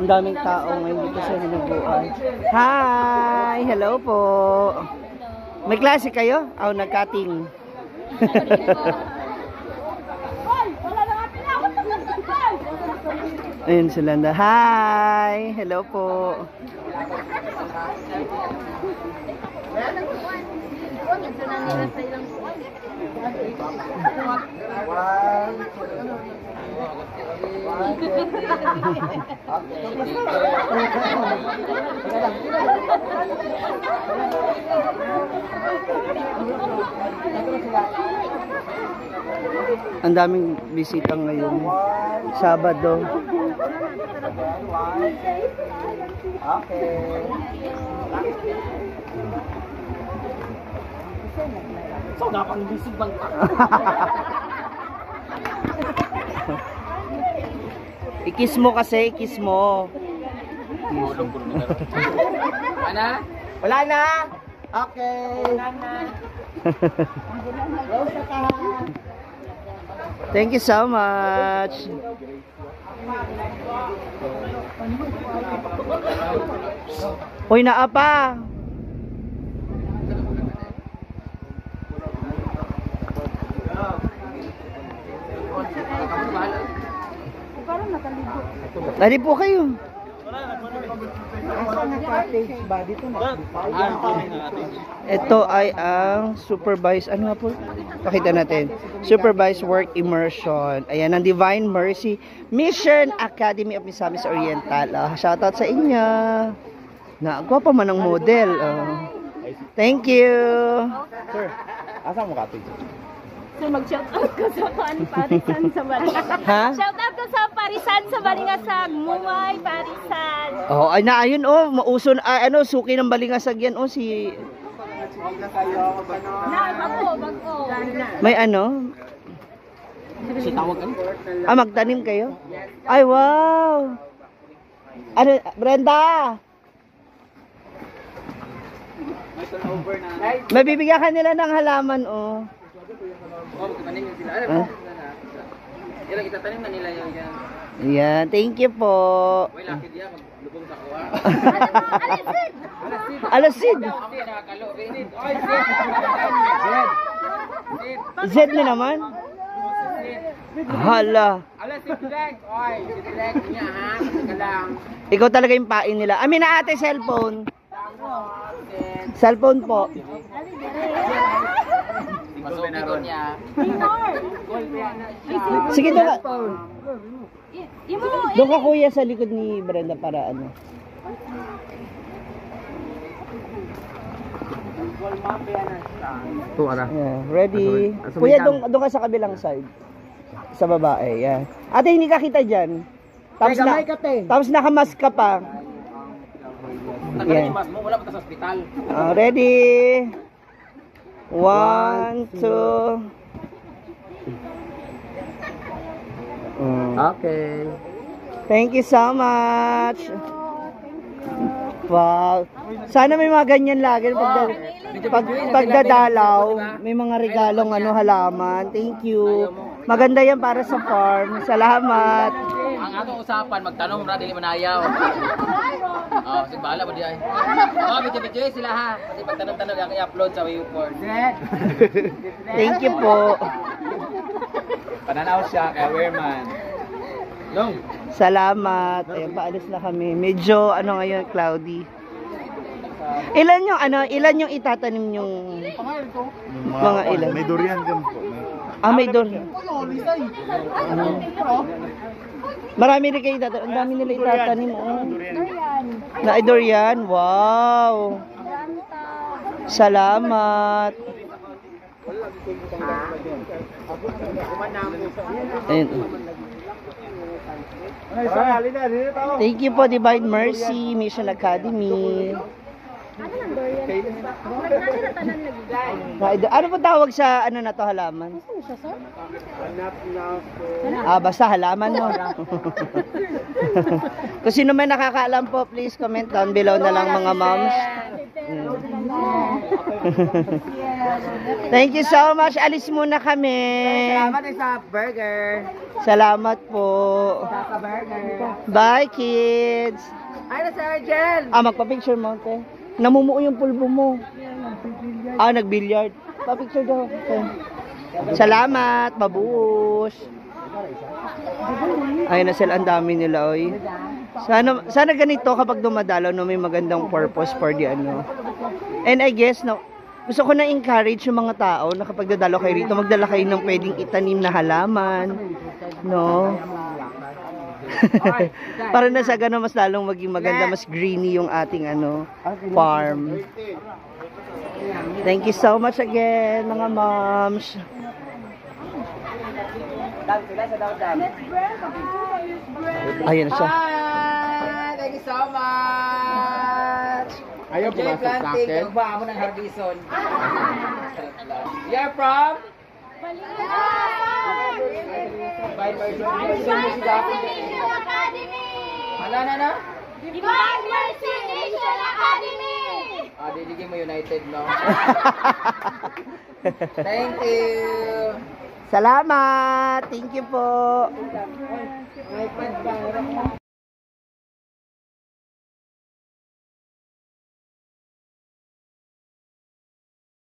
Ang daming tao ngayon dito sa Hinaguan. Hi! Hello po! May klase kayo? Oh, nag-cutting. Ayun sila na. Hi! Hello po! Ang daming bisita ngayon. Sabado. Okay. So, napang bisig bang ikis mo kasi, ikis mo. Ana? Wala na. Okay. Wala na. Thank you so much. Uy, naa pa. Dali po kayo. Ito ay ang supervised, ano nga po? Pakita natin. Supervised work immersion. Ayan, ang Divine Mercy Mission Academy of Misamis Oriental. Shoutout sa inyo. Nagwapa man ang model. Thank you. Sir, asa mo ka? So mag-shoutout ko sa Parisan sa Balingasag. Ha? Shoutout ko sa Parisan sa Balingasag. Muway, Parisan. Oh, ay na ayun oh, mauson ano, suki ng Balingasag yan oh si Bako. may ano? Si tawag ka? Magtanim kayo? Ay wow. Ano, Brenda? May turnover na. Mabibigyan ka nila ng halaman oh. Oh, magtanim yung sila. Ano? Ilang itatanim na nila yung yan. Ayan, thank you po. Uy, laki diya, maglubong sa kuha. Alasid. Hindi, nakakalo. Z na naman. Hala. Alasid, Direk. Oy, si Direk niya ha. Ka lang. Ikaw talaga yung pain nila. Amin na ate, cellphone. Cellphone po. Masukin niya. Sige, doon ka kuya sa likod ni Brenda para ano. Yeah, ready. Kuya, doon ka sa kabilang side. Sa babae, yan. Ate, hindi ka kita dyan. Tapos nakamask ka pa. Nagkaroon yung mas mo, wala pa sa ospital. Ready. 1, 2. Okay. Thank you so much. Wow. Sana may mga ganyan lagi pagdadalaw, may mga regalong ano halaman. Thank you. Maganda yan para sa farm. Salamat. Ang atong usapan magtanong ra dili manayaw. Oh, sige bahala mo di ay. Oh, bityo sila ha. Kasi pagtanong-tanong ang i-upload sa Wayport. Thank you po. Pananaw siya kay Weirman. Long. Salamat. Ayun, paalis na kami. Medyo ano ngayon, cloudy. Ilan yung itatanim yung mga ilan? May durian din po. May durian. Marami rin kayo itatanim. Ang dami nila itatanim. Na durian. Wow. Salamat. Ayun. Thank you po, Divine Mercy Mission Academy. Ano po tawag sa ano na to halaman? Basta halaman mo. Kung sino man nakakaalam po, please comment down below na lang mga moms. Thank you so much. Alis muna kami. Salamat sa burger. Salamat po. Sa burger. Bye, kids. Ay, na si Argel. Magpa-picture mo, te. Namumuo yung pulbo mo. Nag-billiard. Pa-picture daw. Okay. Salamat. Babush. Ayun na sila, ang dami nila, oy. Sana ganito kapag dumadalaw, no, may magandang purpose for the ano. And I guess, no, gusto ko na encourage yung mga tao na kapag dadalaw kayo rito, magdala kayo ng pwedeng itanim na halaman, no? Para na sa gano'n, mas lalong maging maganda, mas greeny yung ating ano, farm. Thank you so much again, mga moms. Ayan siya. Hi! Thank you so much! Ayaw Jay pumasok sa Planting, akin. nagba mo ng hardison. You're from? Hala na? Divine Mercy Nation Academy! Diligin mo United, no? Thank you! Salamat! Thank you po!